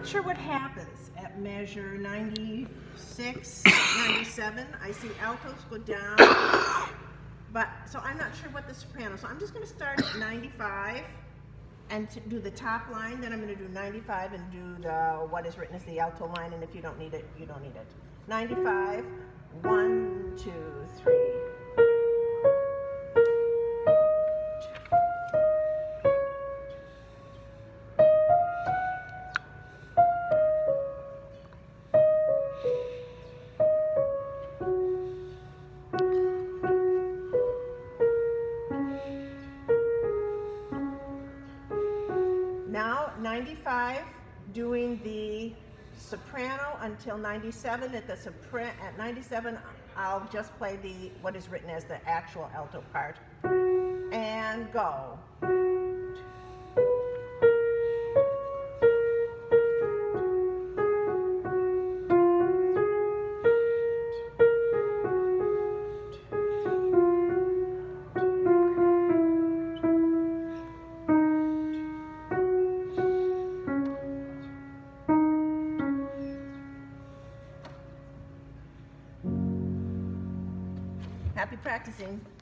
not sure what happens at measure 96, 97. I see altos go down, but so I'm not sure what the soprano. So I'm just going to start at 95 and to do the top line. Then I'm going to do 95 and do the what is written as the alto line. And if you don't need it, you don't need it. 95, 1, 2, 3. Now 95, doing the soprano until 97. At 97, I'll just play the what is written as the actual alto part. And go. Happy practicing.